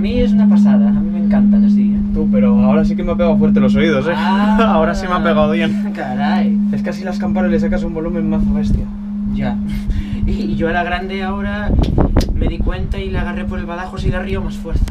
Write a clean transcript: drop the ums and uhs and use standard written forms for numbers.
mí es una pasada, a mí me encantan así. Tú, pero ahora sí que me ha pegado fuerte los oídos, Ah, ahora sí me ha pegado bien. Caray. Es que así las campanas le sacas un volumen mazo bestia. Ya. Y yo a la grande ahora me di cuenta y le agarré por el badajo y le río más fuerte.